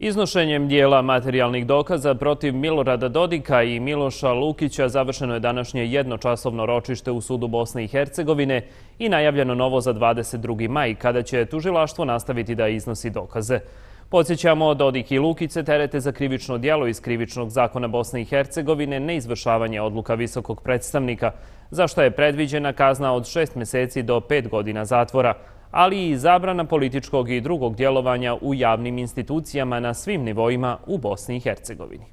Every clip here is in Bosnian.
Iznošenjem dijela materijalnih dokaza protiv Milorada Dodika i Miloša Lukića završeno je današnje jednočasovno ročište u sudu Bosne i Hercegovine i najavljeno novo za 22. maj, kada će tužilaštvo nastaviti da iznosi dokaze. Podsjećamo, Dodik i Lukić se terete za krivično djelo iz Krivičnog zakona Bosne i Hercegovine neizvršavanje odluka visokog predstavnika, za što je predviđena kazna od 6 mjeseci do 5 godina zatvora, ali i zabrana političkog i drugog djelovanja u javnim institucijama na svim nivoima u Bosni i Hercegovini.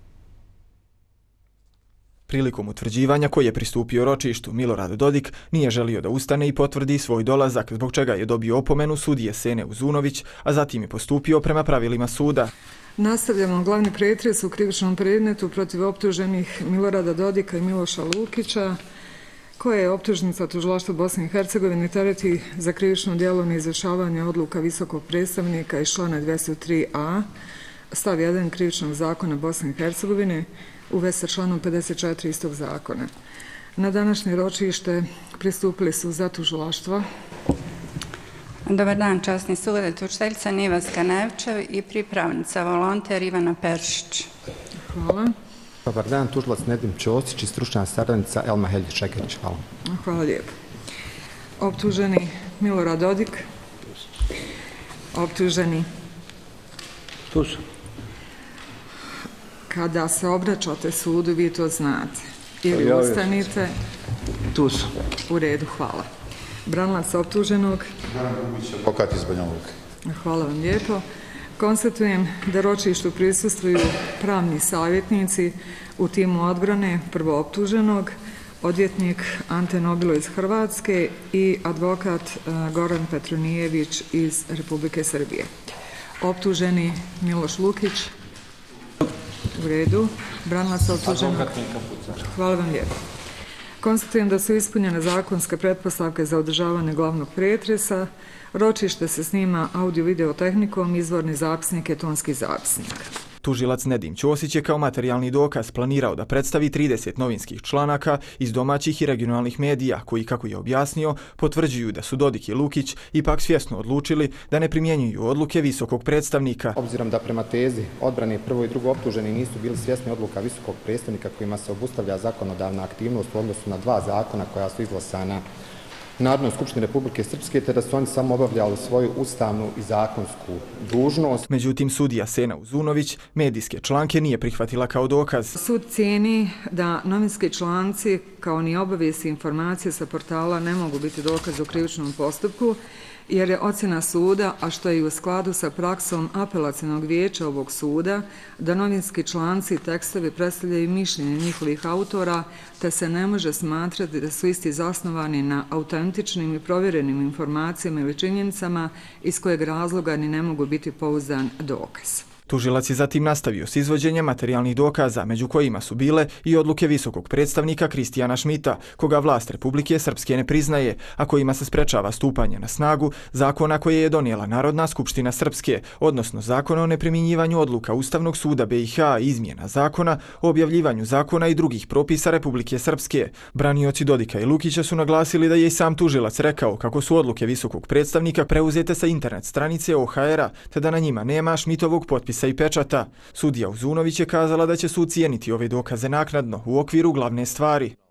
Prilikom utvrđivanja koji je pristupio ročištu, Milorad Dodik nije želio da ustane i potvrdi svoj dolazak, zbog čega je dobio opomenu sudije Sene Uzunović, a zatim je postupio prema pravilima suda. Nastavljamo glavni pretres u krivičnom predmetu protiv optuženih Milorada Dodika i Miloša Lukića, koje je optužnica tužilaštva Bosne i Hercegovine tereti za krivično djelo neizvršavanja odluka visokog predstavnika iz člana 203a, stav 1 Krivičnog zakona Bosne i Hercegovine, u vezi sa članom 54 istog zakona. Na današnje ročište pristupili su za tužilaštvo. Dobar dan, časni sude, tužiteljica Niva Skanevčev i pripravnica volonter Ivana Peršić. Hvala. Dobar dan, tužilac Nedim Ćosić i stručna saradnica Elma Heljić-Čekerić. Hvala. Hvala lijepo. Optuženi Milorad Dodik. Optuženi. Tu su. Kada se obraćate sudu, vi to znate. Ili ustanite. Tu su. U redu, hvala. Branilac optuženog. Advokat iz Banja Luke. Hvala vam lijepo. Konstatujem da ročištu prisustvuju pravni savjetnici u timu odbrane prvooptuženog, odvjetnik Ante Nobilo iz Hrvatske i advokat Goran Petronijević iz Republike Srbije. Optuženi Miloš Lukić. U redu. Branilac optuženog. Hvala vam lijepo. Konstatujem da su ispunjene zakonske pretpostavke za održavanje glavnog pretresa. Ročište se snima audio-video tehnikom, izvorni zapisnik je tonski zapisnik. Tužilac Nedim Ćosić je kao materijalni dokaz planirao da predstavi 30 novinskih članaka iz domaćih i regionalnih medija koji, kako je objasnio, potvrđuju da su Dodik i Lukić ipak svjesno odlučili da ne primjenjuju odluke visokog predstavnika. Obzirom da prema tezi odbrane prvo i drugo optuženi nisu bili svjesni odluka visokog predstavnika kojima se obustavlja zakonodavna aktivnost u odnosu na 2 zakona koja su izglasana Narodnoj skupštini Republike Srpske, te da su oni samo obavljali svoju ustavnu i zakonsku dužnost. Međutim, sudija Sena Uzunović medijske članke nije prihvatila kao dokaz. Sud cijeni da novinski članci, kao ni obavijesti i informacije sa portala, ne mogu biti dokaz u krivičnom postupku, jer je ocjena suda, a što je i u skladu sa praksom apelacionog vijeća ovog suda, da novinski članci i tekstovi predstavljaju mišljenje njihovih autora, te se ne može smatrati da su isti zasnovani na autentičnim i provjerenim informacijama ili činjenicama iz kojeg razloga ni ne mogu biti pouzdan dokaz. Tužilac je zatim nastavio s izvođenjem materijalnih dokaza, među kojima su bile i odluke visokog predstavnika Kristijana Šmita, koga vlast Republike Srpske ne priznaje, a kojima se sprečava stupanje na snagu zakona koje je donijela Narodna skupština Srpske, odnosno zakona o neprimjenjivanju odluka Ustavnog suda BiH i izmjena zakona o objavljivanju zakona i drugih propisa Republike Srpske. Branioci Dodika i Lukića su naglasili da je i sam tužilac rekao kako su odluke visokog predstavnika preuzete sa internet stranice OHR-a, te da na njima nema Šmitovog potpisa i pečata. Sudija Uzunović je kazala da će sud cijeniti ove dokaze naknadno u okviru glavne stvari.